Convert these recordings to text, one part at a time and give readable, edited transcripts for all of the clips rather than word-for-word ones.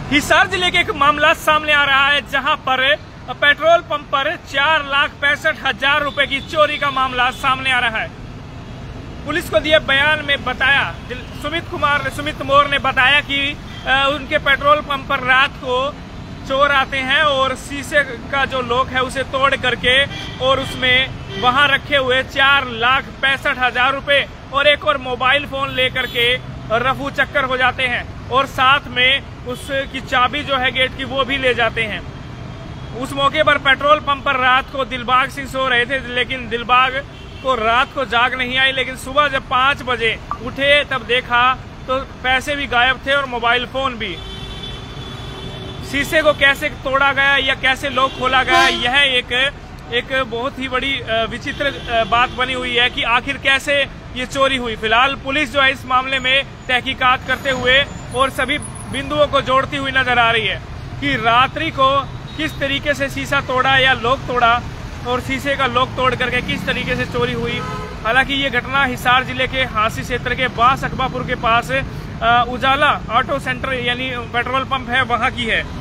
हिसार जिले के एक मामला सामने आ रहा है जहां पर पेट्रोल पंप पर 4,65,000 रुपए की चोरी का मामला सामने आ रहा है। पुलिस को दिए बयान में बताया, सुमित मोर ने बताया कि उनके पेट्रोल पंप पर रात को चोर आते हैं और शीशे का जो लॉक है उसे तोड़ करके और उसमें वहां रखे हुए 4,65,000 रुपए और एक और मोबाइल फोन लेकर के रफू चक्कर हो जाते हैं और साथ में उसकी चाबी जो है गेट की वो भी ले जाते हैं। उस मौके पर पेट्रोल पंप पर रात को दिलबाग सिंह सो रहे थे, लेकिन दिलबाग को रात को जाग नहीं आई, लेकिन सुबह जब 5 बजे उठे तब देखा तो पैसे भी गायब थे और मोबाइल फोन भी। शीशे को कैसे तोड़ा गया या कैसे लॉक खोला गया, यह एक बहुत ही बड़ी विचित्र बात बनी हुई है कि आखिर कैसे ये चोरी हुई। फिलहाल पुलिस जो है इस मामले में तहकीकात करते हुए और सभी बिंदुओं को जोड़ती हुई नजर आ रही है कि रात्रि को किस तरीके से शीशा तोड़ा या लॉक तोड़ा और शीशे का लॉक तोड़ करके किस तरीके से चोरी हुई। हालांकि ये घटना हिसार जिले के हांसी क्षेत्र के बांस अकबापुर के पास उजाला ऑटो सेंटर यानी पेट्रोल पंप है वहां की है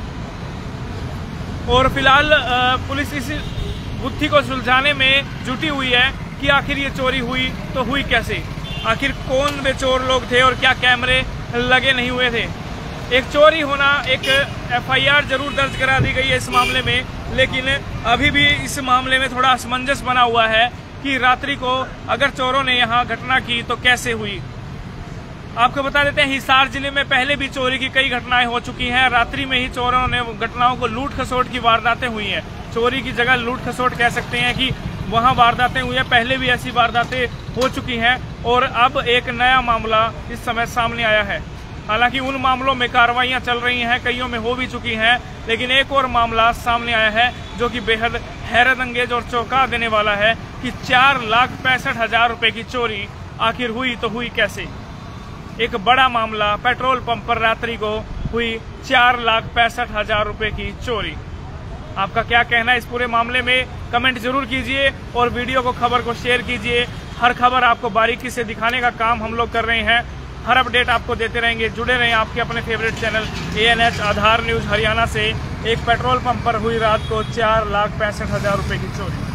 और फिलहाल पुलिस इस गुत्थी को सुलझाने में जुटी हुई है कि आखिर ये चोरी हुई तो हुई कैसे, आखिर कौन वे चोर लोग थे और क्या कैमरे लगे नहीं हुए थे। एक चोरी होना, एक FIR जरूर दर्ज करा दी गई है इस मामले में, लेकिन अभी भी इस मामले में थोड़ा असमंजस बना हुआ है कि रात्रि को अगर चोरों ने यहाँ घटना की तो कैसे हुई। आपको बता देते हैं हिसार जिले में पहले भी चोरी की कई घटनाएं हो चुकी हैं। रात्रि में ही चोरों ने घटनाओं को लूट खसोट की वारदातें हुई हैं। चोरी की जगह लूट खसोट कह सकते हैं कि वहां वारदातें हुई हैं। पहले भी ऐसी वारदातें हो चुकी हैं और अब एक नया मामला इस समय सामने आया है। हालांकि उन मामलों में कार्रवाइयां चल रही हैं, कईयों में हो भी चुकी हैं, लेकिन एक और मामला सामने आया है जो कि बेहद हैरत अंगेज और चौंका देने वाला है कि 4,65,000 रुपए की चोरी आखिर हुई तो हुई कैसे। एक बड़ा मामला, पेट्रोल पंप पर रात्रि को हुई 4,65,000 रुपए की चोरी। आपका क्या कहना है इस पूरे मामले में, कमेंट जरूर कीजिए और वीडियो को, खबर को शेयर कीजिए। हर खबर आपको बारीकी से दिखाने का काम हम लोग कर रहे हैं। हर अपडेट आपको देते रहेंगे। जुड़े रहें आपके अपने favourite channel ANH Aadhaar news Haryana से। एक पेट्रोल पंप पर हुई रात को 4,65,000 रुपए की चोरी।